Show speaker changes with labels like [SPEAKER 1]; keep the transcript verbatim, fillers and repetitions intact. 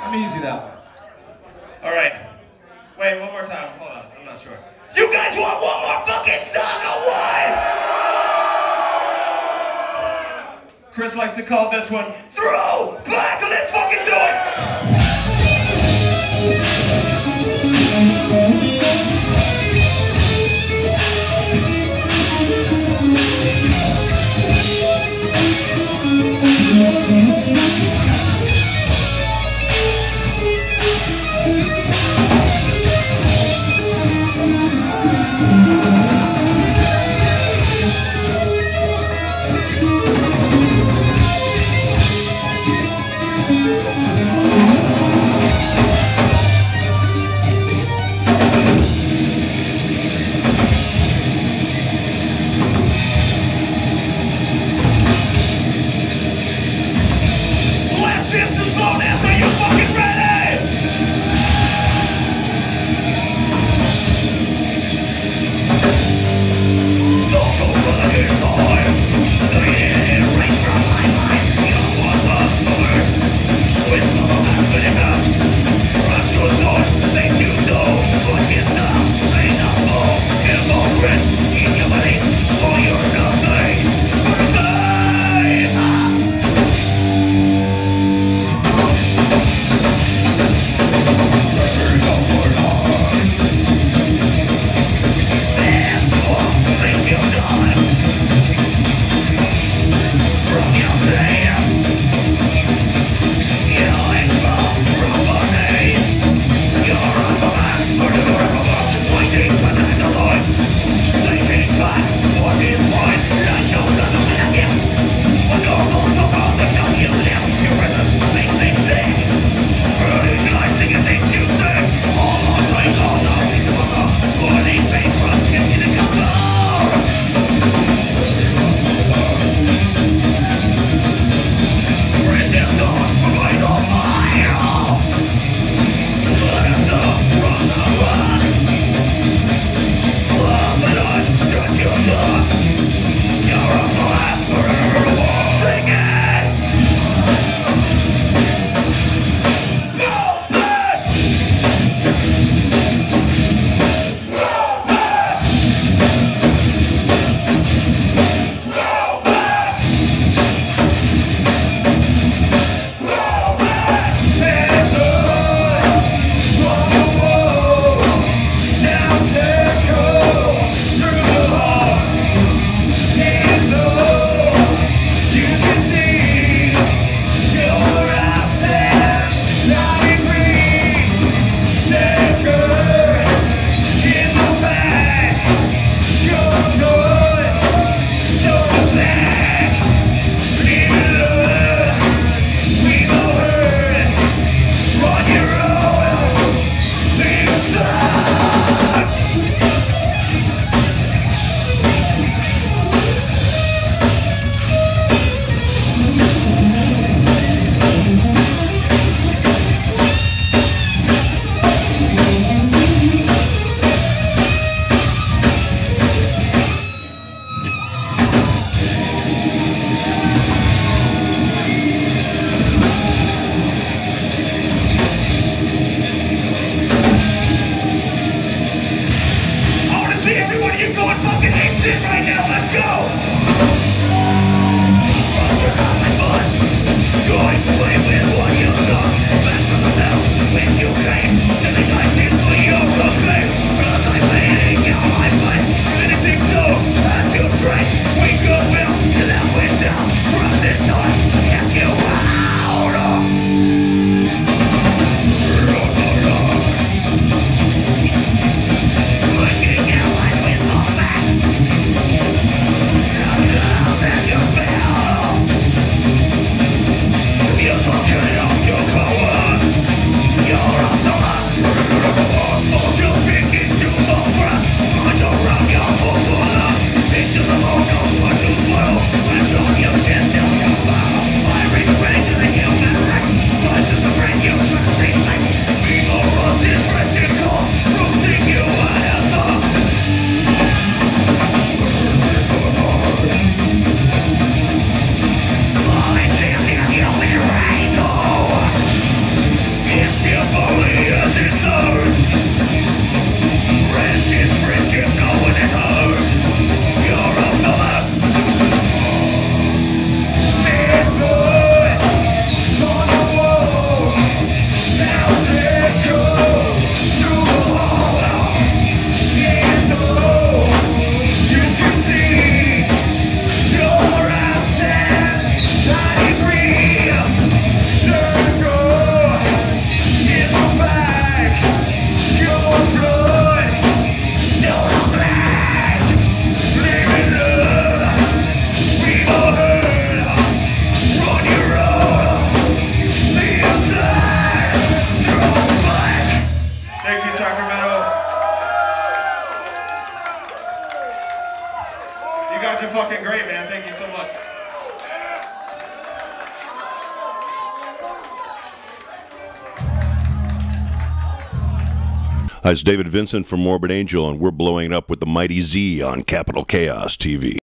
[SPEAKER 1] I'm easy that way.
[SPEAKER 2] All right. Wait, one more time. Hold on. I'm not sure. You guys want one more fucking song or what? Chris likes to call this one Throwback. Let's fucking do it.
[SPEAKER 3] We'll be right back.
[SPEAKER 2] You guys are fucking great, man. Thank you so much.
[SPEAKER 1] Hi, it's David Vincent from Morbid Angel, and we're blowing it up with the Mighty Z on Capital Chaos T V.